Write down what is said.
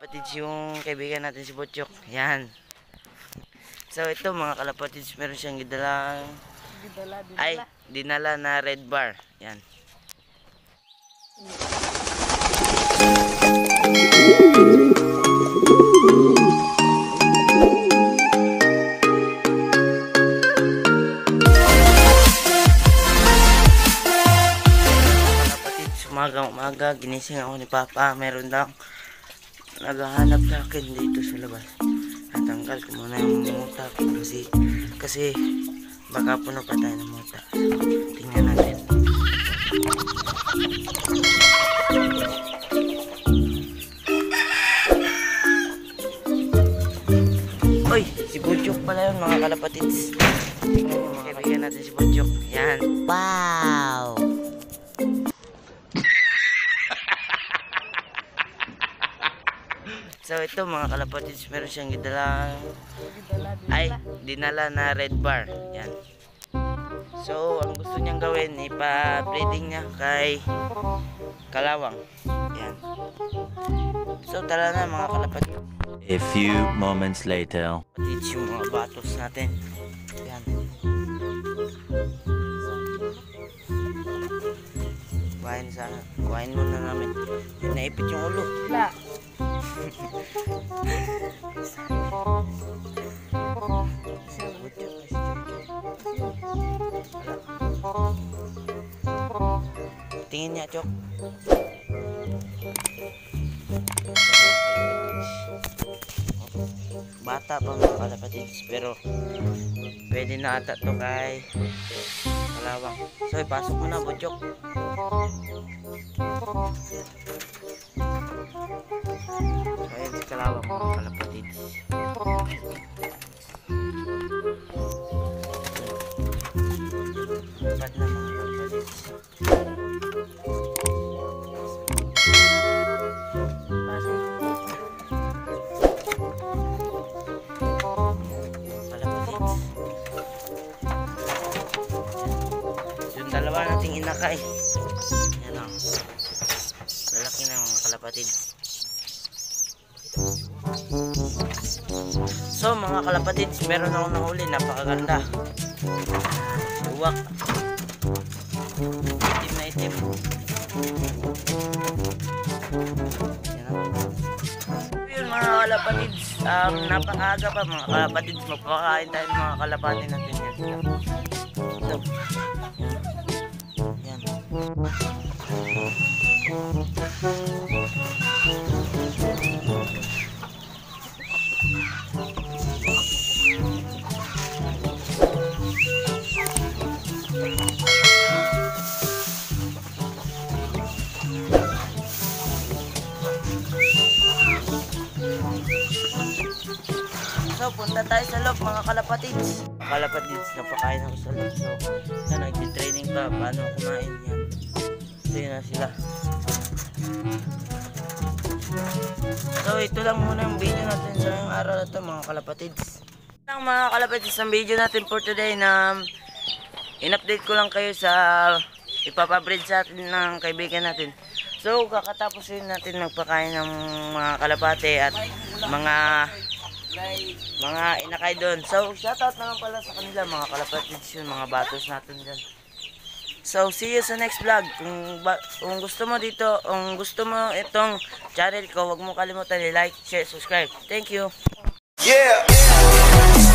Kalapatids yung kaibigan natin si Butchok. Yan. So ito mga kalapatids, meron siyang dinala na red bar. Yan. Umaga, ginising ako ni Papa. Meron lang naghahanap sa akin dito sa labas. Natanggal ko muna yung muta kasi baka puno pa tayo ng muta. Tingnan natin. Uy, si Butchok pala yun mga kalapatids. Tingnan mo mga kaibigan natin si Butchok. Yan. Wow! So ito mga kalapatids, meron siyang dinala na red bar. Yan. So ang gusto niyang gawin, ipa-breeding niya kay kalawang. Yan. So tara na mga kalapatids. A few moments later. Kalapatids yung mga batos natin. Yan. Kuhain muna namin. Naipit yung ulo. Wala. Tingin niya, Chok. Bata pa mga kalapatids, pero pwede na ata to kay kalawang. So ipasok mo na, Butchok. So ayan si kalawang mga kalapatids. Bad na mga kalapatids. Yung dalawa nating inakay. Yan o. Lalaki na mga kalapatids. So mga kalapatids, meron akong nahuli, napakaganda. Luwak. Itim na itim. Yan o. Yun mga kalapatids, napakaaga pa mga kalapatids. Magpakain tayo ng mga kalapati natin yan. So, yan. So, punta tayo sa loob mga kalapatids. Mga kalapatids, napakain ako sa loob. So, nag-training pa paano kumain yan. So, yun na sila. So, ito lang muna yung video natin sa ngayong araw na ito mga kalapatids. Ito lang mga kalapatids ang video natin for today na in-update ko lang kayo sa ipapabreed sa atin ng kaibigan natin. So, kakatapos yun natin magpakain ng mga kalapate at mga inakay doon. So, shoutout na lang pala sa kanila mga kalapatids yun, mga batos natin dyan. So, see you sa next vlog. Kung gusto mo dito, kung gusto mo itong channel ko, huwag mo kalimutan i-like, share, subscribe. Thank you. Yeah!